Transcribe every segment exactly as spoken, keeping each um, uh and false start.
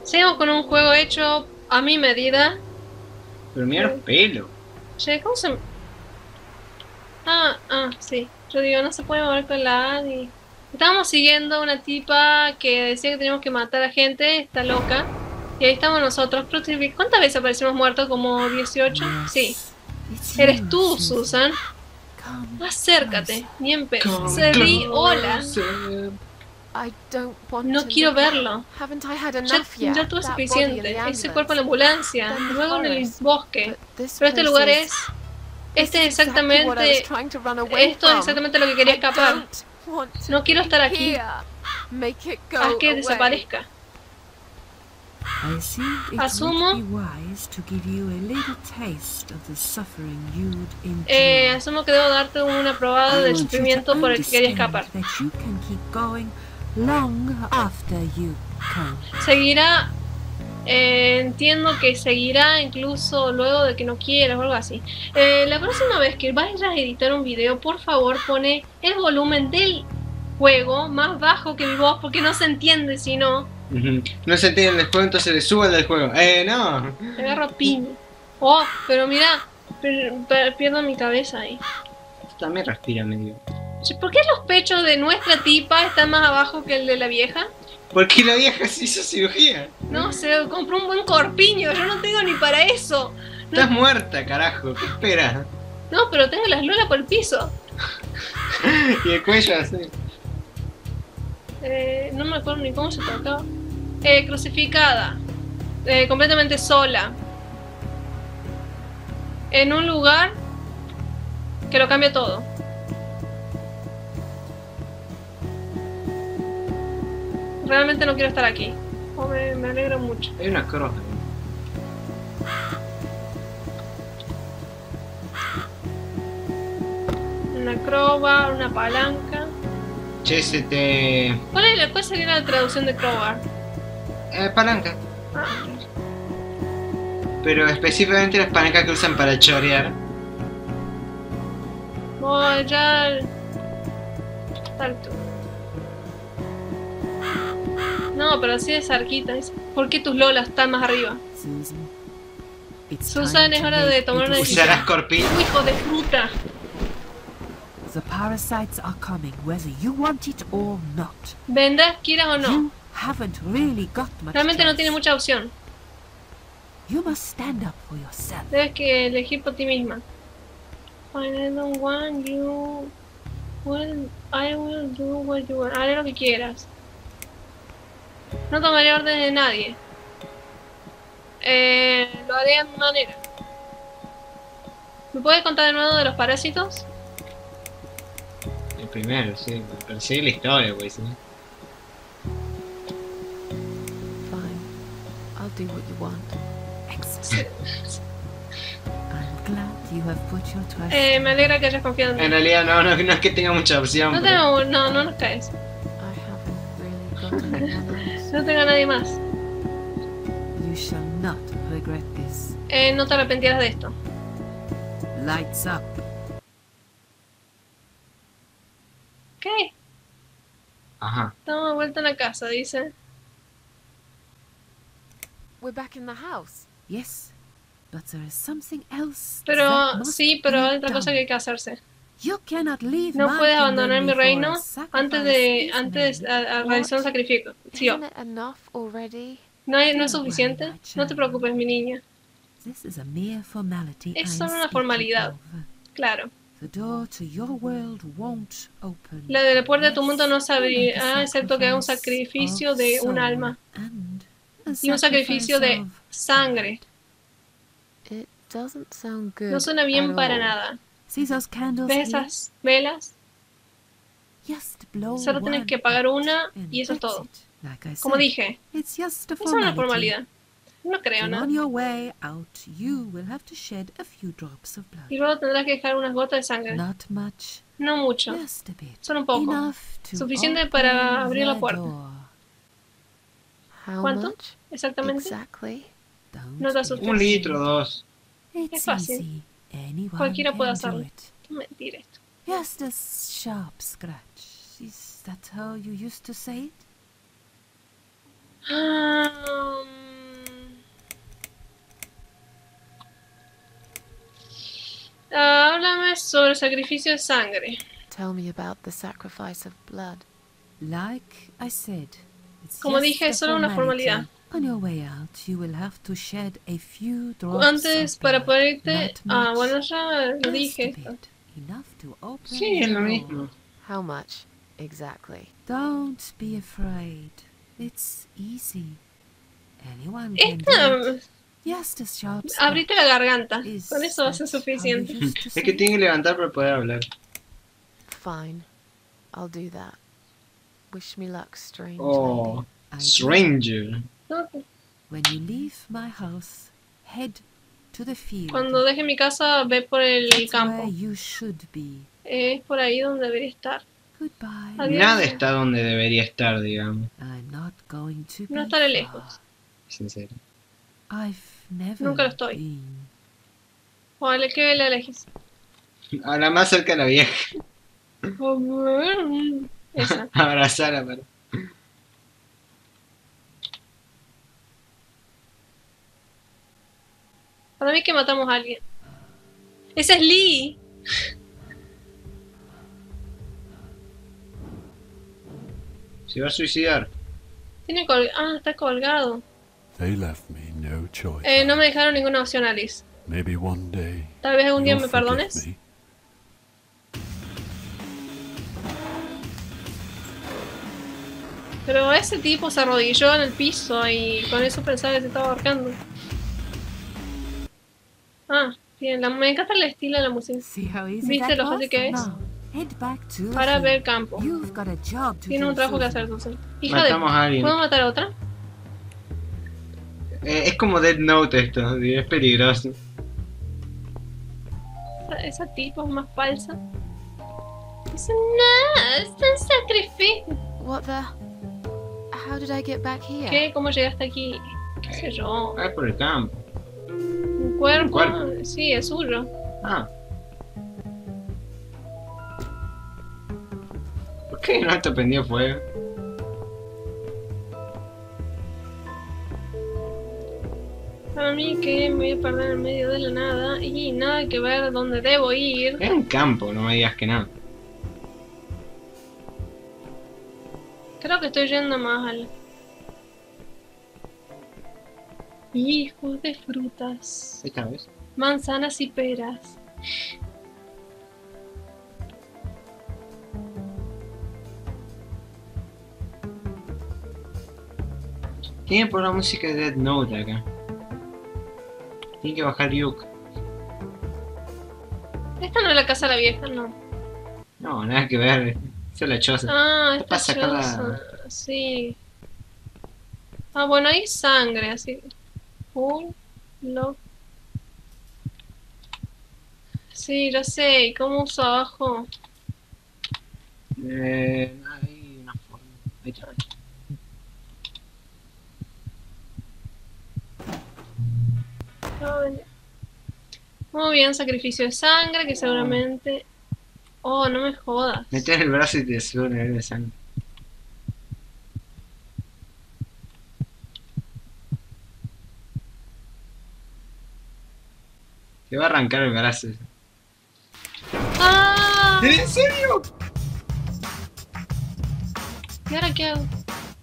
Seguimos con un juego hecho a mi medida. Pero mira los pelos. Che, ¿cómo se...? Ah, ah, sí. Yo digo, no se puede mover con la A ni... Estábamos siguiendo a una tipa que decía que teníamos que matar a gente, está loca. Y ahí estamos nosotros. ¿Cuántas veces aparecimos muertos? ¿Como dieciocho? Sí. Eres tú, Susan. Acércate. Bien pedo. Cedí, hola. No quiero verlo. Ya, ya tuve suficiente. Ese cuerpo en la ambulancia. Luego en el bosque. Pero este lugar es... Este es exactamente... Esto es exactamente lo que quería escapar. No quiero estar aquí. Haz que desaparezca. Asumo... Eh, asumo que debo darte una probada del sufrimiento por el que quería escapar. Seguirá... Eh, entiendo que seguirá incluso luego de que no quieras o algo así. Eh, la próxima vez que vayas a editar un video, por favor pone el volumen del juego más bajo que mi voz, porque no se entiende si no. Uh-huh. No se entiende el juego, entonces le subo el del juego. Eh, no. Te agarro piña. Oh, pero mira, per per pierdo mi cabeza ahí. También respira medio. ¿Por qué los pechos de nuestra tipa están más abajo que el de la vieja? Porque la vieja se hizo cirugía. No, se compró un buen corpiño, yo no tengo ni para eso. No... Estás muerta, carajo, ¿qué esperas? No, pero tengo las lolas por el piso. Y el cuello así. Eh, no me acuerdo ni cómo se tocaba. Eh, crucificada. Eh, completamente sola. En un lugar que lo cambia todo. Realmente no quiero estar aquí. Oh, me, me alegro mucho. Hay una cruz. Una crowbar, una palanca. Che, se te... ¿Cuál, es la, ¿Cuál sería la traducción de crowbar? Eh, palanca. Ah. Pero específicamente las palancas que usan para chorear. Oh, ya... Tal tú. No, pero así de cerquita. ¿Por qué tus lolas están más arriba? Susan, es hora de tomar una decisión. ¿Usarás corpiño? ¡Hijo de fruta! The parasites are coming, whether you want it or not. Vendrás, quieras o no. You haven't really got much Realmente no choice. tiene mucha opción. You must stand up for yourself. Debes que elegir por ti misma. I don't want you. Well, I will do what you want. Haré lo que quieras. No tomaré órdenes de nadie. Eh, lo haré a mi manera. ¿Me puedes contar de nuevo de los parásitos? El primero, sí. Persigue la historia, güey, ¿sí? Fine. I'll do what you want. Excellent. I'm glad you have put your trust. Eh, me alegra que hayas confiado en mí. En realidad no, no, no es que tenga mucha opción. No pero... tengo, no, no nos caes. I haven't really got anyone else. No tengo a nadie más. You shall not regret this. Eh, no te arrepentirás de esto. Lights up. ¿Qué? Ajá. Estamos de vuelta en la casa, dice. We're back in the house. Yes, but there is something else. Pero that must sí, pero be hay otra cosa done. que hay que hacerse. You cannot leave No my puedes kingdom abandonar mi before reino a sacrifice antes de is antes made. a, a realizar un sacrificio. Sí, Isn't it enough already? ¿No, hay, ¿No es Don't suficiente? worry, my No te child. preocupes, mi niña. This is a mere formality Es I solo am una speaking formalidad. of. Claro. The door to your world won't open. La de la puerta de tu mundo no se unless you make abrirá a excepto que haga un sacrifice sacrificio of de un soul alma and a y un sacrificio de sacrifice of sangre. It doesn't sound good No suena bien at para all. nada. See those candles ¿Ves here? esas velas? Just blow Solo tienes one que apagar out una and y eso es that's todo. it. Like I Como said, dije, it's just a es solo una formality. formalidad. No creo, And ¿no? on your way out, you will have to shed a few drops of blood. Y luego tendrás que dejar unas gotas de sangre. Not much, No mucho. just a bit. Solo un poco. Enough to Suficiente para open abrir la the puerta. door. How ¿Cuánto? much? Exactamente. Exactly. Don't No te be asustes. Un litro, dos. It's Es fácil. easy. Anyone Cualquiera can puede do hacerlo. it. Mentira esto. Just a sharp scratch. Is that how you used to say it? Um, Ah, háblame sobre el sacrificio de sangre. Tell me about the sacrifice of blood. Like I said, it's Como just dije, a es solo una formality. formalidad. On your way out, you will have to shed a few drops Antes, of para blood. poder irte... Not Ah, much, bueno, ya lo just a dije esto. bit. Enough to open Sí, es the lo door. mismo. How much, exactly? Don't be afraid. It's easy. Anyone can do Esta... it. Just a sharp Abrite la garganta. Is Con eso va a ser that how you suficiente. used to Es say que it? tiene que levantar para poder hablar. Fine. I'll do that. Wish me luck, strange Oh, lady. I do. stranger. When you leave my house, head to the field. Cuando deje mi casa, ve por el That's where campo. you should be. Es por ahí donde debería estar. Goodbye. Adiós. Nada está donde debería estar, digamos. I'm not going to No be estaré far. lejos. Sincero. I've never Nunca lo estoy. been. Vale, ¿qué le elegís? Ahora más cerca de la vieja. Esa. Abrazar a Mar- Para mí que matamos a alguien. Ese es Lee. Se va a suicidar. Tiene col ah, está colgado. They left me no choice. Eh, no me dejaron ninguna opción, Alice. Maybe one day Tal vez algún día you'll me forgive perdones. me. Pero ese tipo se arrodilló en el piso y con eso pensaba que se estaba ahorcando. Ah, bien, la, me encanta el estilo de la música. See how easy ¿Viste that lo was? fácil que es? Now, head back to the Para field. ver campo. You've got a job to Tiene do, un trabajo que Susan. hacer, Susan. Hija de... Matamos a alguien. ¿Puedo matar a otra? Eh, es como Dead Note esto, es peligroso. Esa, esa tipa es más falsa. Dice, no, es un sacrificio. What the? How did I get back here? ¿Qué? ¿Cómo llegaste aquí? ¿Qué sé yo? Ah, es por el campo. ¿Un cuerpo? ¿Un cuerpo? Sí, es suyo. Ah. ¿Por qué no te prendió fuego? Para mí que me voy a perder en medio de la nada y nada que ver dónde debo ir. Es un campo, no me digas que no. Creo que estoy yendo más al... Hijos de frutas, Esta vez. manzanas y peras. Tiene por la música de Dead Note acá. Tiene que bajar Yuk. Esta no es la casa de la vieja, no. No, nada que ver. Esa es la choza. Ah, ¿Qué esta pasa acá la- choza. Sí. Ah, bueno, hay sangre, así. Full lock. Sí, lo sé. ¿Y cómo uso abajo? Eh, hay una forma. Ahí está. Ay. Muy bien, sacrificio de sangre, que seguramente... Oh, no me jodas. Metes el brazo y te sube un nivel de sangre. Te va a arrancar el brazo. ¡Ah! ¿En serio? ¿Y ahora qué hago?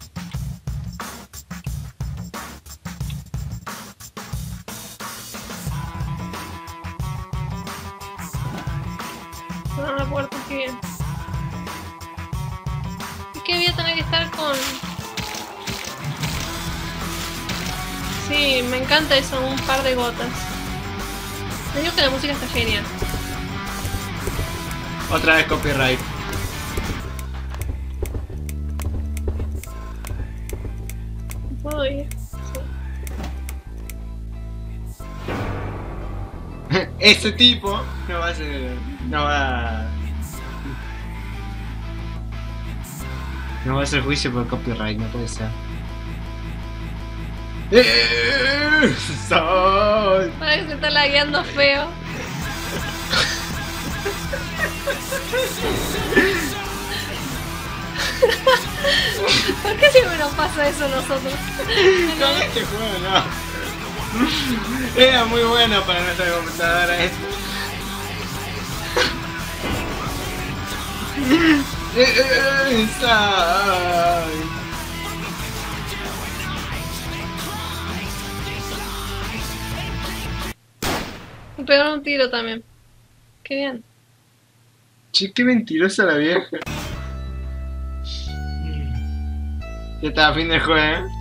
Cerrar la puerta, qué bien. Es que voy a tener que estar con... Sí, me encanta eso, un par de gotas. Me digo que la música está genial. Otra vez copyright. ¿Puedo ir? Sí. Ese tipo no va a ser. No va. No va a hacer juicio por copyright, no puede ser. ¡Eh! ¡Soy! Para que se está lagueando feo. ¿Por qué siempre nos pasa eso a nosotros? Con este juego no. Era muy bueno para nuestra computadora esto. Me pegaron un tiro también. Qué bien. Che, qué mentirosa la vieja. Ya está, fin del juego, ¿eh?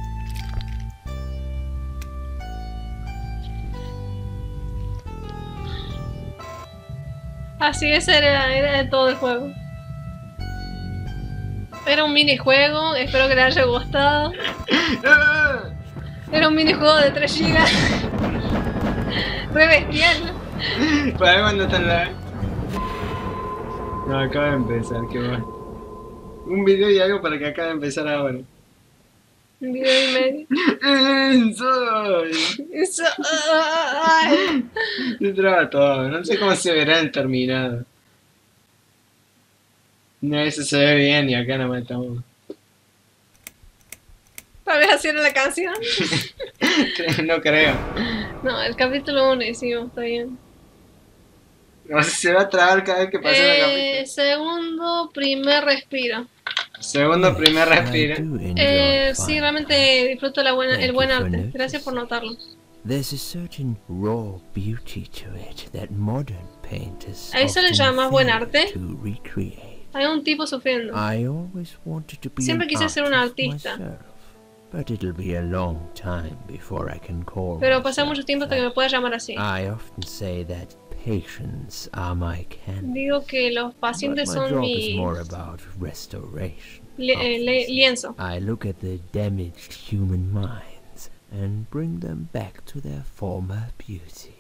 Así ese era, era de todo el juego. Era un minijuego, espero que les haya gustado. Era un minijuego de tres gigas. Re bestial. Para ver cuando está en la... No, acaba de empezar, qué bueno. Un video y algo para que acabe de empezar ahora. Un video y medio. Soy. Eso, ay. Se traba todo, no sé cómo se verá el terminado. No, eso se ve bien y acá no estamos. Tal vez así era la canción. No creo. No, el capítulo uno hicimos, está bien. No sé, se va a trabar cada vez que pase la Eh, capítulo. segundo, primer respiro. Segundo, primer I respiro. do enjoy Eh, fire. sí, realmente disfruto la buena, el Thank buen you for arte. noticing. Gracias por notarlo. There's a certain raw beauty to it that modern painters ¿A eso le often llamas buen fail arte? to recreate. Hay un tipo sufriendo. I always wanted to be Siempre an quise ser un artist artista. myself, but it'll be a long time before I can call Pero pasa myself mucho tiempo hasta que me that. pueda llamar así. I often say that patients are my canvas, Digo que los but pacientes my son job mi is more about restoration. li- of eh, the li- sick. lienzo. I look at the damaged human minds and bring them back to their former beauty.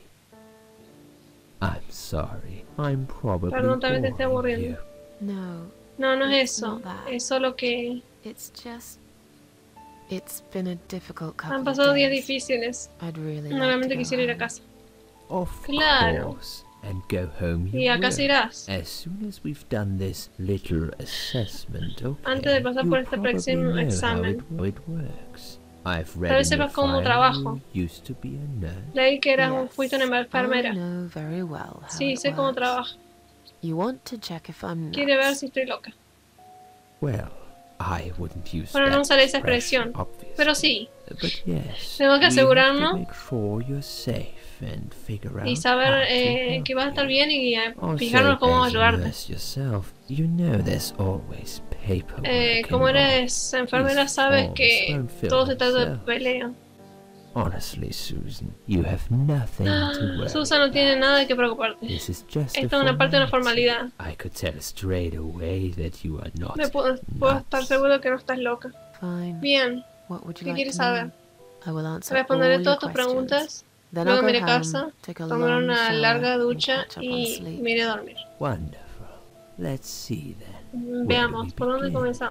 I'm sorry, I'm probably Perdón, también te estoy boring aburriendo. you. No, No, no es It's eso. not that. Es solo que it's just. It's been a difficult couple han of pasado días days. difíciles. I'd really like to Realmente go quisiera ir a home. casa. Of Claro. course, and go home you Y a casa will. irás. As soon as we've done this little assessment, okay, Antes de pasar you'll por este probably próximo know how examen. it, how it works. I've read Tal vez in the sepas cómo file trabajo. you used to be a nurse. Leí que eras un, Yes, fuiste una enfermera. I know very well how Sí, it sé cómo works. trabaja. You want to check if I'm Quiere ver nuts. si estoy loca. Well, I wouldn't use Bueno, no that usaré esa expression, expresión. obviously. Pero sí. But yes, Tengo que we have to asegurarnos make sure you're safe and figure Y out saber how to eh, help que vas a estar you. bien y eh, Also, fijarnos cómo as a ayudarte. nurse yourself, you know there's always paperwork Eh, como involved. eres enfermera, These sabes forms que don't fill todo se trata de themselves. pelea. Honestly, Susan, you have nothing to worry Susan no tiene about. nada de qué preocuparte. This is just a Esta es una parte de una formality. formalidad. I could tell straight away that you are not Me puedo, puedo estar nuts. seguro que no estás loca. Fine. Bien, What would you ¿qué like quieres to know? saber? I will answer Responderé all todas your tus questions. preguntas. Then Luego I'll me go iré a home, casa, take a tomaré long una shower, larga and ducha catch up on y sleep. me iré a dormir. Wonderful. Let's see then. Where do Veamos, we ¿por dónde begin? comenzamos?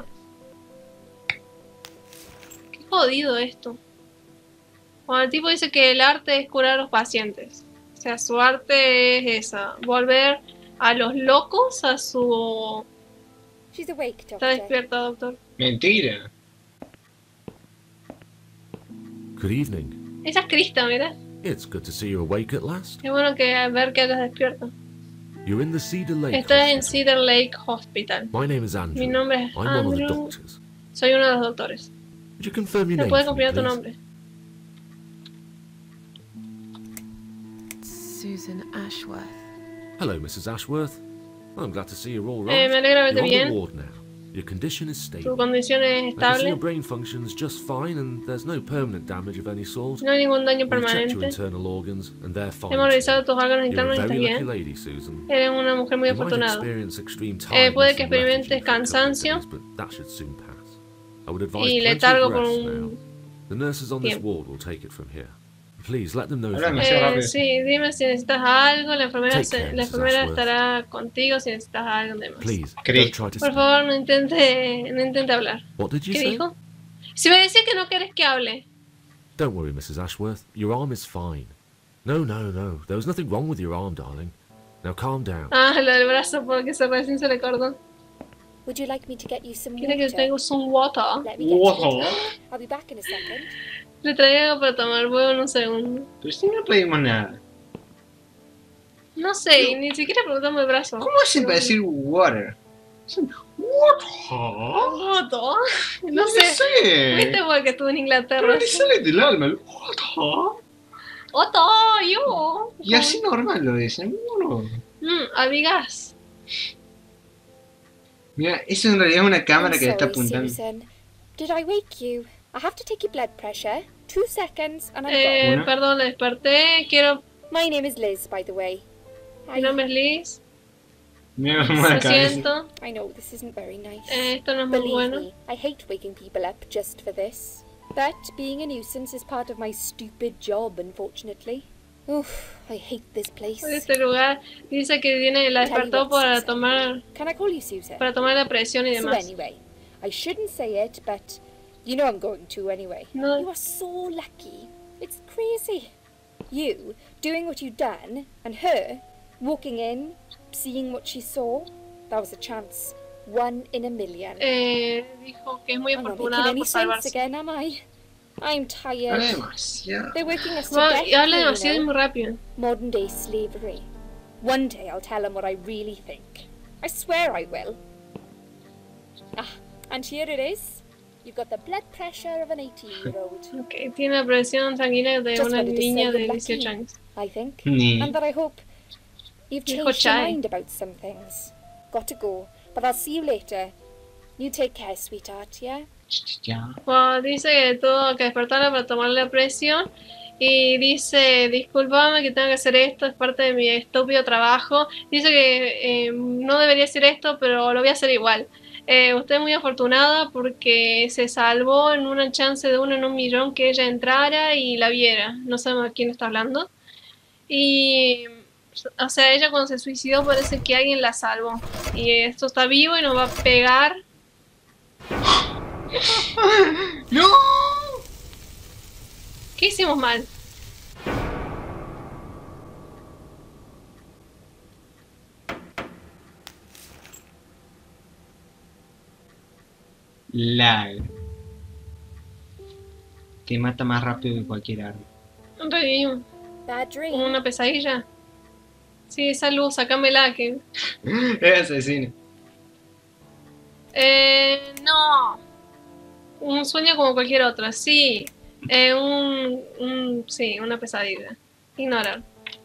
Qué jodido esto. Cuando el tipo dice que el arte es curar a los pacientes. O sea, su arte es esa. Volver a los locos a su... She's awake, Está Doctor. despierta, doctor. Mentira. Good evening. Esa es Krista, mira. It's good to see you awake at last. Es bueno que ver que hayas despierto. You're in the Cedar Lake Estás en Hospital. Cedar Lake Hospital. My name is Andrew. Mi nombre es I'm one of the Andrew. doctors. Soy uno de los doctores. Would you confirm your ¿Me name puedes for me, confirmar tu please? nombre? Susan Ashworth. Hello, Missus Ashworth. Well, I'm glad to see you're all Eh, right. me alegra verte You're on the bien. ward now. Your condition is Tu stable. condición es I can see estable. your brain functions just fine, and there's no permanent damage of any sort. No hay ningún daño We've checked your permanente. internal organs, and they're fine. Hemos revisado too. tus órganos You're a internos y estás very lucky bien. lady, Susan. Eres una mujer muy You might afortunada. experience extreme Eh, tiredness puede que and lethargy experimentes for a couple of cansancio days, but that should soon pass. I would advise y plenty letargo of por rest now. un The nurses on this tiempo. ward will take it from here. Please let them know if Háblame, you sí, Eh, rápido. sí, dime si necesitas algo. La enfermera, Take se- care, la missus enfermera Ashworth. estará contigo si necesitas algo demás. Please, Chris. don't try to Por speak. favor, no intente, no intente hablar. What did you ¿Qué say? dijo? Si me decía que no querés que hable. Don't worry, Missus Ashworth. Your arm is fine. No, no, no. There was nothing wrong with your arm, darling. Now calm down. Ah, lo del brazo porque se recién se le cortó. Would you like me to get you some Quiere que water? tengo un water. Let me get Wow. it. I'll be back in a second. Le traía algo para tomar, voy en un segundo. Pero si no pedimos nada. No sé, y ni siquiera preguntamos el brazo. ¿Cómo hacen para decir water? What? ¿Voto? No No sé. sé. ¿Viste porque estuve en Pero Inglaterra? le sale del alma. el What? ¡Otto! ¡Yo! Y así normal lo dicen. Bueno. Mm, amigas. Mira, eso en realidad es una cámara I'm que le está sorry, apuntando. Susan. Did I wake you? I have to take your blood pressure. Two seconds and I'm Eh, Una. perdón, le desperté. Quiero... gone. My name is Liz, by the way. Mi nombre es Liz. Mira cómo la Lo cabeza. siento. I know this isn't very nice. Eh, esto no es muy Believe bueno. me, I hate waking people up just for this. But being a nuisance is part of my stupid job, unfortunately. Oof, I hate this place. En este lugar dice que viene, la despertó para tomar, Can I call you Susan? para tomar la presión y So demás. anyway, I shouldn't say it, but you know I'm going to anyway. No. You are so lucky. It's crazy. You doing what you done, and her walking in, seeing what she saw. That was a chance. One in a million. Eh, dijo que es muy I'm not making afortunada any por sense salvarse. again, am I? I'm tired. Habla demasiado. They're working us to Bueno, death y habla here, demasiado y you muy know? rápido. Modern day slavery. One day I'll tell them what I really think. I swear I will. Ah, and here it is. You've got the blood pressure of an eighteen-year-old, Ok, tiene la presión sanguínea de Just una wanted to say niña de you're lucky. dieciocho años. I think. Ni. And that I hope you've Dijo changed your Chai. mind about some things. Got to go, but I'll see you later. You take care, sweetheart, yeah? Ya. Bueno, dice que tuvo que despertarla para tomarle la presión. Y dice, discúlpame que tengo que hacer esto, es parte de mi estúpido trabajo. Dice que eh, no debería hacer esto, pero lo voy a hacer igual. Eh, usted es muy afortunada porque se salvó en una chance de uno en un millón que ella entrara y la viera. No sabemos a quién está hablando. Y, o sea, ella cuando se suicidó parece que alguien la salvó. Y esto está vivo y nos va a pegar. ¡No! ¿Qué hicimos mal? Lag. Te mata más rápido que cualquier arma. Revivimos. Bad dream. ¿Una pesadilla? Sí, esa luz, sacámela que... Es asesino. Eh, no. Un sueño como cualquier otro, sí. Eh, un, un... Sí, una pesadilla. Ignorar.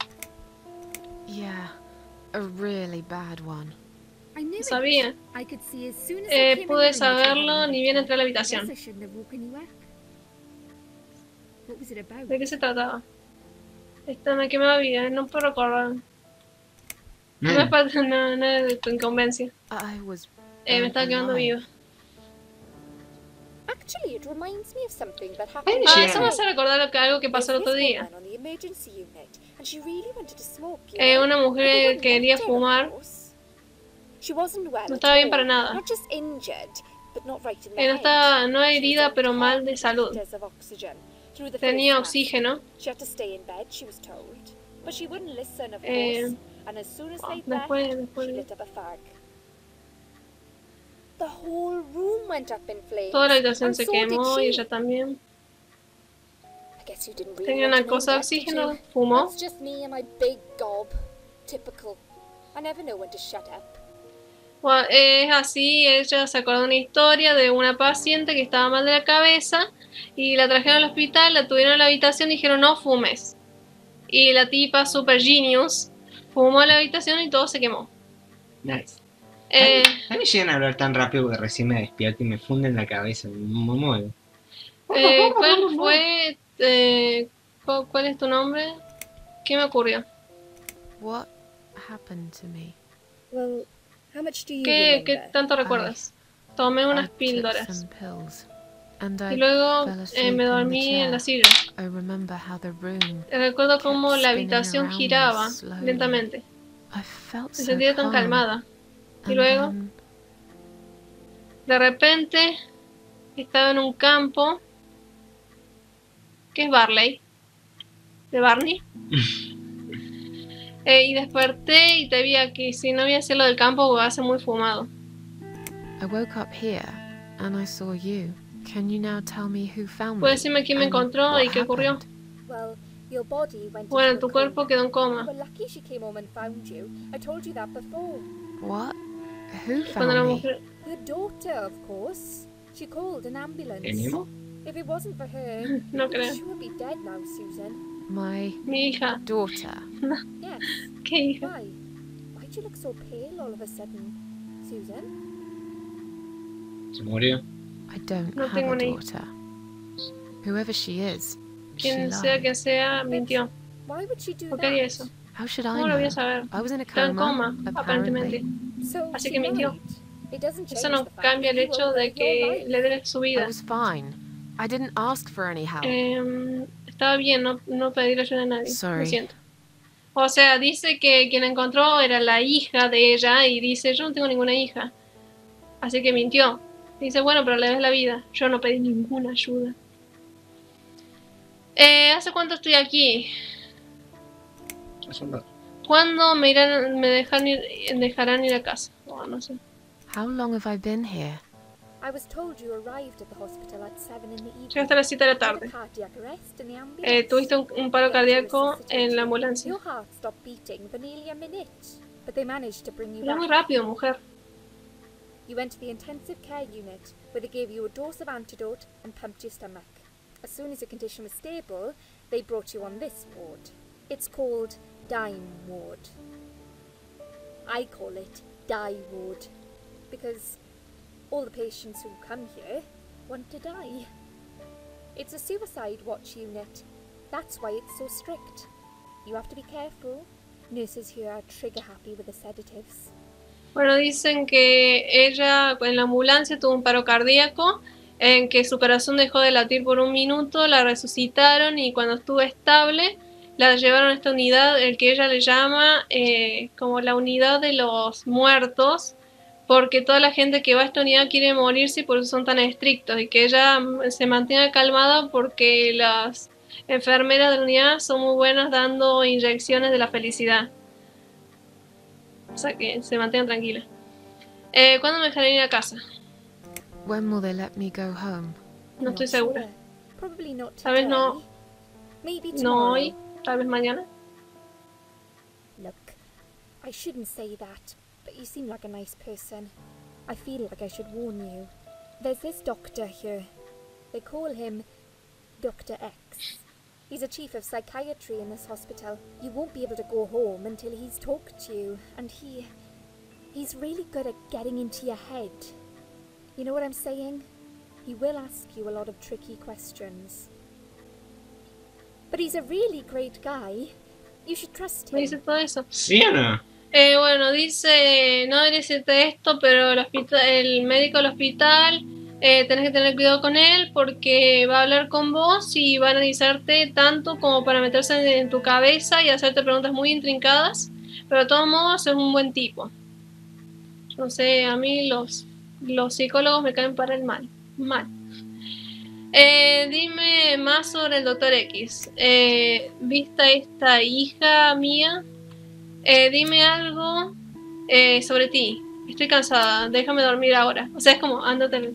Yeah, a really bad one. I knew No it. sabía. I could see as soon as I Eh, came in pude the room that you saberlo hadn't ni bien entré a la I guess habitación. I shouldn't have woken you up. What was it about? ¿De qué se trataba? Esta me quemaba vida, no puedo recordar. No es parte no, no es de tu incumbencia. I was. Eh, me burnt estaba quemando alive. viva. Actually, it reminds me of something that Ay, happened. Ah, sí. eso me hace recordar lo que, algo que pasó el otro There's this día. woman on the emergency unit, and she really wanted to smoke, you Eh, know. una But they mujer wouldn't quería let her, of fumar. course. She wasn't well No at estaba bien all. para nada. Not just injured, but not right in the Eh, no head. estaba, no She was herida, on pero mal de ten salud. liters of oxygen through the Tenía face mask. oxígeno. She had to stay in bed, she was told. But she wouldn't listen, of Eh, course. And as soon as they después- left, después- she lit up a fag. The whole room went up in flames. Toda la habitación and se so did quemó y she. ella también. I guess you didn't really Tenía want una to know cosa de that, did oxígeno, you? fumó. That's just me and my big gob. Typical. I never know when to shut up. Bueno, es así, ella se acordó de una historia de una paciente que estaba mal de la cabeza y la trajeron al hospital, la tuvieron en la habitación y dijeron no fumes. Y la tipa, super genius, fumó en la habitación y todo se quemó. Nice. Eh, A mí llegan a hablar tan rápido que recién me despierto y me funden la cabeza. Me muero. eh, ¿Cuál fue? Eh, ¿cu- ¿Cuál es tu nombre? ¿Qué me ocurrió? What happened to me? Well, how much do you ¿Qué, qué remember? tanto recuerdas? Tomé I unas took píldoras some pills, and y I luego fell eh, asleep me in the dormí en la chair. silla. I remember how the room. Recuerdo cómo kept la spinning habitación around me giraba slowly. lentamente. I felt Me so sentía tan calm, calmada. Y and luego, then de repente, estaba en un campo. ¿Qué es Barley? ¿De Barney? Eh, y desperté y te vi aquí. Si no voy a hacer lo del campo porque hace muy fumado. I woke up here and I saw you. Can you now tell me who found me? ¿Puedes decirme quién me and encontró what y qué ocurrió? happened? Well, your body went Bueno, into tu a cuerpo coma. quedó en You coma. were lucky she came home and found you. I told you that before. What? Who Cuando la found me? mujer... Your daughter, of course. She called an ambulance. ¿Tenemos? If it wasn't for her, No you'd creo. sure be dead now, Susan. My Mi hija. daughter. Yes. ¿Qué hija? Why? Why'd you look so pale all of a sudden, Susan? Se murió. I don't No have tengo a ni- daughter. Whoever she is, she Quien sea lied. que sea, mintió. Why would she do ¿Por qué that? haría eso? How should I ¿Cómo lo voy know? a saber? I was in a Está en coma, coma, apparently. aparentemente. So Así she que mintió. lied. It doesn't Eso change no the fact cambia el that you hecho owe her de your que life. le dé su I vida. was fine. I didn't ask for any help. Eh, estaba bien, no, no pedir ayuda a nadie. Sorry. Lo siento. O sea, dice que quien la encontró era la hija de ella y dice, yo no tengo ninguna hija. Así que mintió. Dice, bueno, pero le des la vida. Yo no pedí ninguna ayuda. Eh, ¿Hace cuánto estoy aquí? Hace un rato. ¿Cuándo me irán, me dejan ir, dejarán ir a casa? Oh, no sé. How long have I been here? I was told you arrived at the hospital at seven in the evening. Llegaste a las siete de la Had a tarde. cardiac arrest in the Eh, ambulance. tuviste un, un paro cardíaco en la ambulancia. Your heart stopped beating for nearly a minute, but they managed to bring you Era muy back. rápido, mujer. You went to the intensive care unit, where they gave you a dose of antidote and pumped your stomach. As soon as your condition was stable, they brought you on this ward. It's called Dime Ward. I call it Die Ward, because all the patients who come here want to die. It's a suicide watch unit. That's why it's so strict. You have to be careful. Nurses here are trigger happy with the sedatives. Bueno, dicen que ella en la ambulancia tuvo un paro cardíaco, en que su corazón dejó de latir por un minuto, la resucitaron y cuando estuvo estable la llevaron a esta unidad, el que ella le llama eh, como la unidad de los muertos, porque toda la gente que va a esta unidad quiere morirse y por eso son tan estrictos, y que ella se mantenga calmada porque las enfermeras de la unidad son muy buenas dando inyecciones de la felicidad. O sea que se mantengan tranquilas. Eh, ¿Cuándo me dejarán ir a casa? When will they let me go home? No Not estoy segura. sure. Probably not Tal vez today. no, Maybe no tomorrow. hoy, tal vez mañana. Look, I shouldn't say that, but you seem like a nice person. I feel like I should warn you. There's this doctor here. They call him Doctor X. He's a chief of psychiatry in this hospital. You won't be able to go home until he's talked to you, and he... he's really good at getting into your head. You know what I'm saying? He will ask you a lot of tricky questions. But he's a really great guy. You should trust Me him. dice todo eso. ¿Sí o no? Eh, bueno, dice, no debería decirte esto, pero el, hospital, el médico del hospital, eh, tenés que tener cuidado con él porque va a hablar con vos y va a analizarte tanto como para meterse en, en tu cabeza y hacerte preguntas muy intrincadas, pero de todos modos es un buen tipo. No sé, a mí los, los psicólogos me caen para el mal. Mal. Eh, dime más sobre el doctor X. Eh, ¿Viste a esta hija mía? Eh, dime algo eh, sobre ti. Estoy cansada, déjame dormir ahora. O sea, es como, ándate.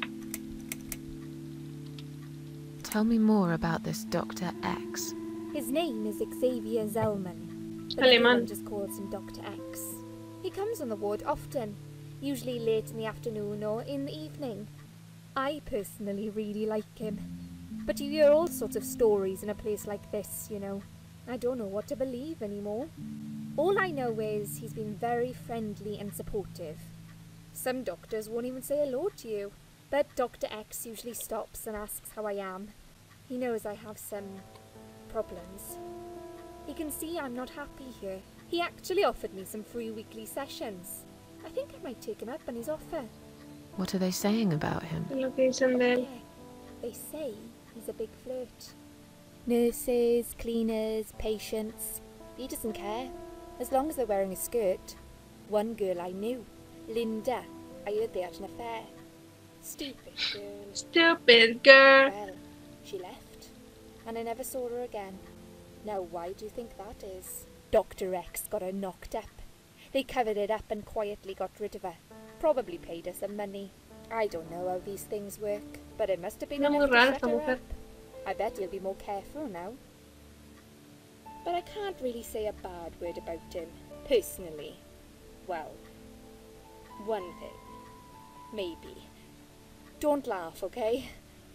Tell me more about this Doctor X. His name is Xavier Zellman, but Alemán. everyone just calls him Doctor X. He comes on the ward often, usually late in the afternoon or in the evening. I personally really like him, but you hear all sorts of stories in a place like this, you know. I don't know what to believe anymore. All I know is he's been very friendly and supportive. Some doctors won't even say hello to you, but Doctor X usually stops and asks how I am. He knows I have some problems. He can see I'm not happy here. He actually offered me some free weekly sessions. I think I might take him up on his offer. What are they saying about him? Es lo que dicen de él. Yeah, they say he's a big flirt. Nurses, cleaners, patients. He doesn't care, as long as they're wearing a skirt. One girl I knew, Linda, I heard they had an affair. Stupid girl. Stupid girl. Well, she left, and I never saw her again. Now, why do you think that is? Doctor X got her knocked up. They covered it up and quietly got rid of her. Probably paid her some money. I don't know how these things work, but it must have been Era muy enough to rara shut esta her mujer. up. I bet he'll be more careful now. But I can't really say a bad word about him, personally. Well, One thing. Maybe. Don't laugh, okay?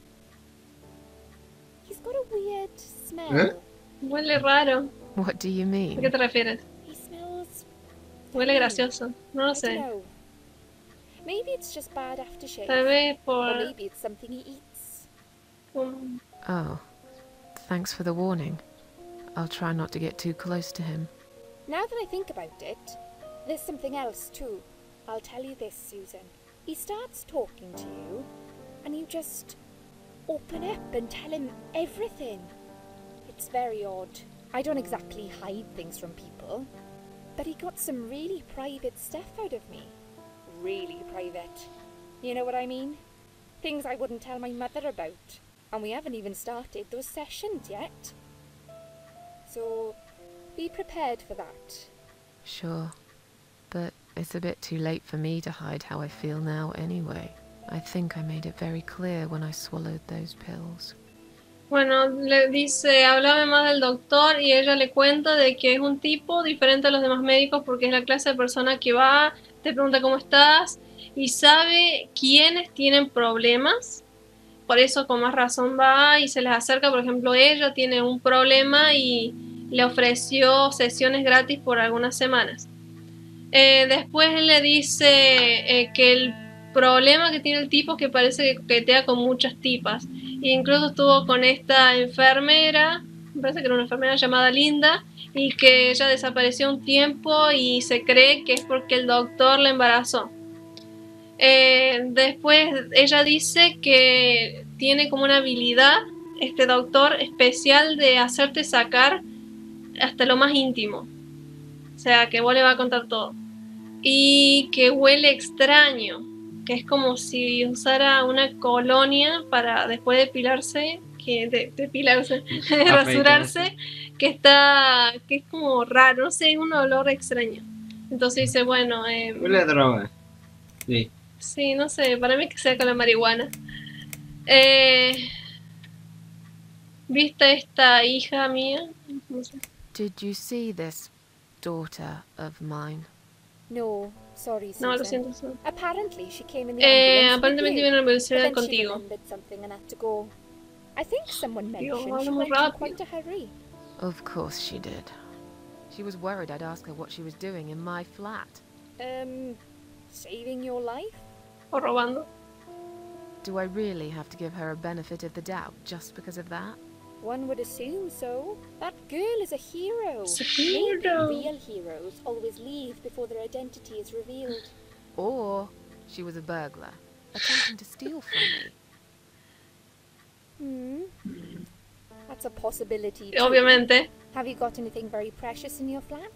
He's got a weird smell. ¿Eh? Huele raro. What do you ¿A mean? qué te refieres? He smells... Huele gracioso. No lo I don't sé. know. Maybe it's just bad aftershave. Tal vez Or por... maybe it's something he eats. um, Oh, thanks for the warning. I'll try not to get too close to him. Now that I think about it, there's something else too. I'll tell you this, Susan. He starts talking to you, and you just open up and tell him everything. It's very odd. I don't exactly hide things from people, but he got some really private stuff out of me. Really private. You know what I mean? Things I wouldn't tell my mother about. And we haven't even started those sessions yet. So, be prepared for that. Sure. But it's a bit too late for me to hide how I feel now anyway. I think I made it very clear when I swallowed those pills. Bueno, le dice, háblame más del doctor y ella le cuenta de que es un tipo diferente a los demás médicos porque es la clase de persona que va, te pregunta cómo estás y sabe quiénes tienen problemas. Por eso con más razón va y se les acerca. Por ejemplo, ella tiene un problema y le ofreció sesiones gratis por algunas semanas. Eh, después él le dice eh, que el problema que tiene el tipo es que parece que coquetea con muchas tipas. E incluso estuvo con esta enfermera, me parece que era una enfermera llamada Linda, y que ella desapareció un tiempo y se cree que es porque el doctor la embarazó. Eh, después ella dice que tiene como una habilidad, este doctor especial, de hacerte sacar hasta lo más íntimo. O sea, que vos le vas a contar todo. Y que huele extraño, que es como si usara una colonia para después depilarse, que de, depilarse, de rasurarse, que está, que es como raro, no sé, un olor extraño. Entonces dice, bueno, eh, Huele a droga. Sí. sí, no sé, para mí que sea con la marihuana. Eh, ¿Viste esta hija mía? No sé. Did you see this daughter of mine? No, sorry, Susan. No, lo siento. No. Apparently she came in the Eh, ambulance aparentemente with viene you, a but velocidad then she contigo. remembered something and had to go. I think someone Tío, mentioned habla she muy went in rápido. quite a hurry. Of course she did. She was worried I'd ask her what she was doing in my flat. Um, saving your life? O robando. Do I really have to give her a benefit of the doubt just because of that? One would assume so. That girl is a hero. It's a Maybe hero. real heroes always leave before their identity is revealed. Or she was a burglar, attempting to steal from me. Hmm. That's a possibility too. Obviamente. Have you got anything very precious in your flat?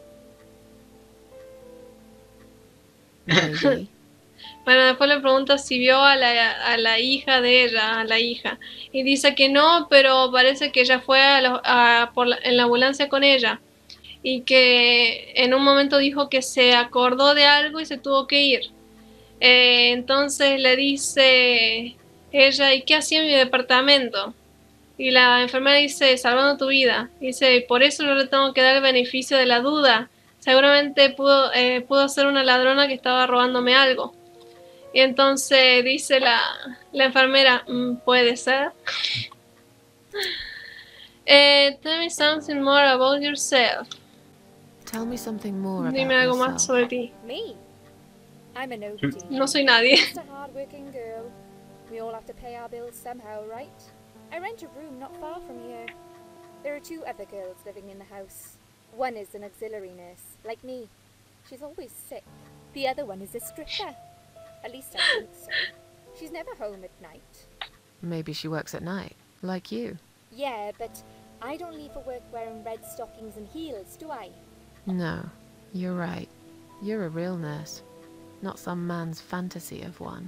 Maybe. Bueno, después le pregunta si vio a la, a la hija de ella, a la hija. Y dice que no, pero parece que ella fue a lo- a- por la- en la ambulancia con ella. Y que en un momento dijo que se acordó de algo y se tuvo que ir. Eh, entonces le dice ella, ¿y qué hacía en mi departamento? Y la enfermera dice, salvando tu vida. Dice, por eso yo le tengo que dar el beneficio de la duda. Seguramente pudo, eh, pudo ser una ladrona que estaba robándome algo. Y entonces dice la, la enfermera, "Mm, puede ser. Eh, tell me something more about yourself. Tell me something more about Dime algo más yourself. sobre ti. Me? I'm a nobody. No soy nadie. Just a hard-working girl. We all have to pay our bills somehow, right? I rent a room not far from here. There are two other girls living in the house. One is an auxiliary nurse, like me. She's always sick. The other one is a stripper. At least I think so. She's never home at night. Maybe she works at night, like you. Yeah, but I don't leave for work wearing red stockings and heels, do I? No, you're right. You're a real nurse, not some man's fantasy of one.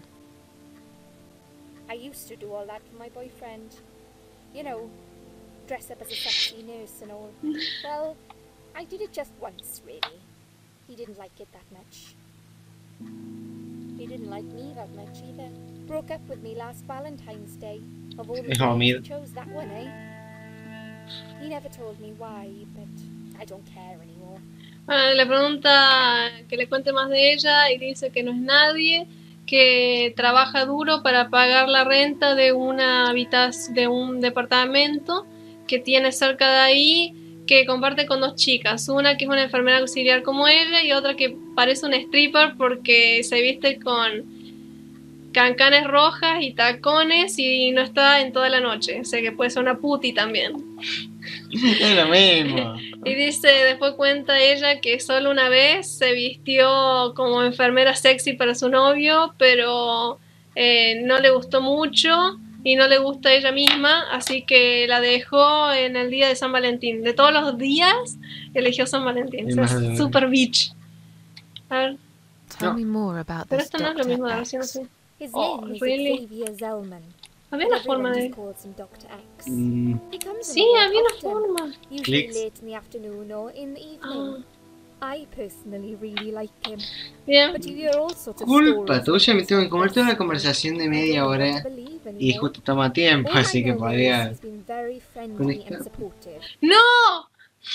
I used to do all that for my boyfriend. You know, dress up as a sexy nurse and all. Well, I did it just once, really. He didn't like it that much. He didn't like me that much either. Broke up with me last Valentine's Day. Of all the Hijo days, mío. he chose that one, eh? He never told me why, but I don't care anymore. Bueno, le pregunta que le cuente más de ella y dice que no es nadie, que trabaja duro para pagar la renta de una habitación, de un departamento que tiene cerca de ahí, que comparte con dos chicas, una que es una enfermera auxiliar como ella y otra que parece un stripper porque se viste con cancanes rojas y tacones y no está en toda la noche, o sea que puede ser una puti también. Es lo mismo. Y dice, después cuenta ella que solo una vez se vistió como enfermera sexy para su novio, pero eh, no le gustó mucho y no le gusta a ella misma, así que la dejó en el día de San Valentín. De todos los días, eligió San Valentín. O sea, es super bitch. A ver, Tell No. me more about pero this esto no es lo mismo de Doctor la versión X. así. His Oh, name is really? Xavier Zellman. Había but una forma everyone de... just calls him Doctor X. Mm, He comes Sí, in the había una often, forma. usually Clicks. late in the afternoon or in the evening. Ah, I personally really like him, bien. but you hear all sorts of culpa stories tuya, me about tengo que him. comer toda una conversación de I don't media know what to hora believe y anymore. justo toma tiempo, All I así que know is podría he's been very friendly conectar. and supportive. ¡No!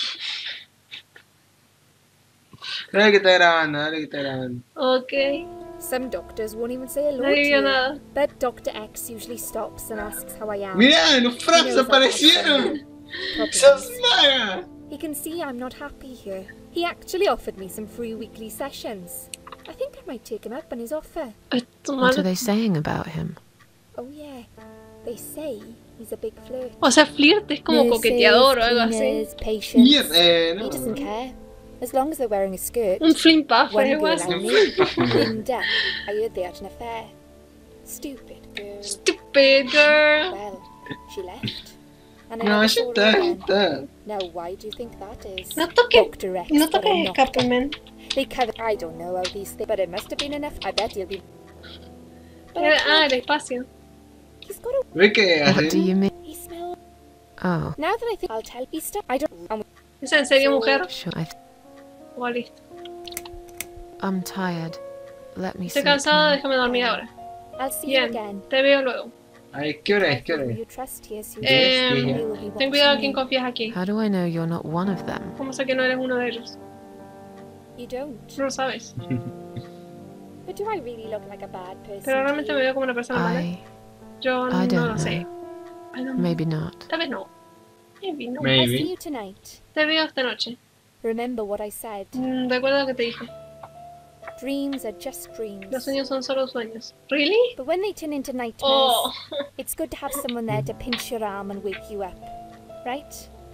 Dale que está grabando, dale que está grabando. Ok, Some doctors won't even say hello nadie to vio you, nada. but Doctor X usually stops and asks how I am. Mirá, los He fraps knows I've had some aparecieron. problems. ¡Sos maga! He can see I'm not happy here. He actually offered me some free weekly sessions. I think I might take him up on his offer. Esto What malo. are they saying about him? Oh yeah, they say he's a big flirt. O sea, flirt es como Nurses, coqueteador o algo así. cleaners, patients. Mierda, eh, He no. doesn't care. As long as they're wearing a skirt. Un flimpaffer, One algo girl así. I knew, Linda, I heard they had an affair. Stupid girl. Stupid girl. Well, she left. And I No, never ya saw her está, ya again. está. Now, why do you think that is? No toques, Doctor X no got a toques knocker. escape, man. They covered. I don't know how these things, but it must have been enough. I bet he'll be. But I Era- Ah, can't. el espacio. He's got a. ¿Ves que What do así? you mean? He smells. Oh, Now that I think, I'll tell. He stuff. I don't. I'm, ¿Es en serio, mujer? sure. I th- Oh, listo. I'm tired. Let me Estoy sleep cansada, now. déjame dormir ahora. I'll see you Bien, again. te veo luego. Ay, ¿qué hora es? ¿Qué hora Careful who es? you trust here, Susan. Eh, sí, ya. They will be Ten cuidado a watching quién you. confías aquí. How do I know you're not one of them? ¿Cómo sé que no eres uno de ellos? You don't. No lo sabes. But do I really look like a bad person? Pero to realmente you? me veo como una persona mala. I Yo I no don't lo sé. know. I don't know. Maybe not. Tal vez no. Maybe no. Maybe. I'll see you tonight. Te veo esta noche. Remember what I said. Mm, recuerda lo que te dije. Dreams are just dreams. Los sueños son solo sueños. ¿Really? But when they turn into nightmares, Oh. it's good to have someone there to pinch your arm and wake you up. Right?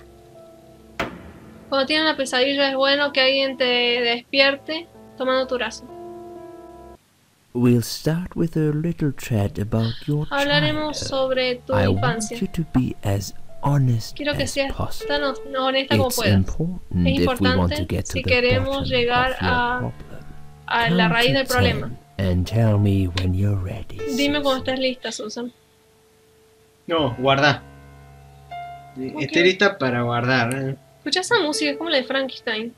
Cuando tienes una pesadilla es bueno que alguien te despierte tomando tu brazo. We'll start with a little chat about your Hablaremos childhood. sobre tu I want infancia. you to be as honest Quiero que as seas possible. tan honesta como It's puedas. important Es if we want importante to get to si the queremos bottom llegar of your a, problem. a la Count raíz to del problema. ten and tell me when you're ready. Dime cuando Susan. estés lista, Susan. No, guarda. Ok. Estoy lista para guardar. ¿eh? Escucha esa música, es como la de Frankenstein.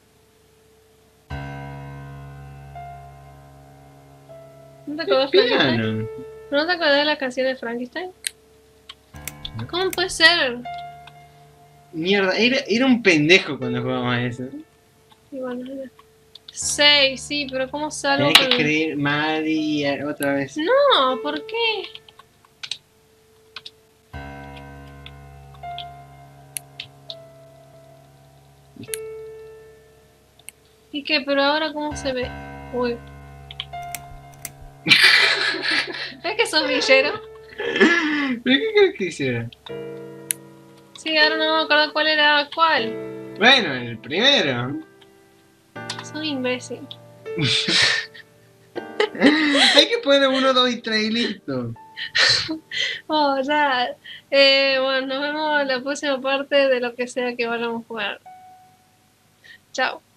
¿No te acuerdas de Frankenstein? Piano. ¿No te acuerdas de la canción de Frankenstein? ¿Cómo puede ser? Mierda, era, era un pendejo cuando jugábamos a eso. Y bueno, ya. Seis, sí, pero ¿cómo salgo Tenés que con...? creer María otra vez. No, ¿por qué? ¿Y qué? Pero ahora ¿cómo se ve? Uy. ¿Ves que sos villero? ¿Pero qué crees que hiciera? Sí, ahora no me acuerdo cuál era cuál. Bueno, el primero. Soy imbécil. Hay que poner uno, dos y tres y listo. Oh, ya. Eh, bueno, nos vemos en la próxima parte de lo que sea que vayamos a jugar. Chao.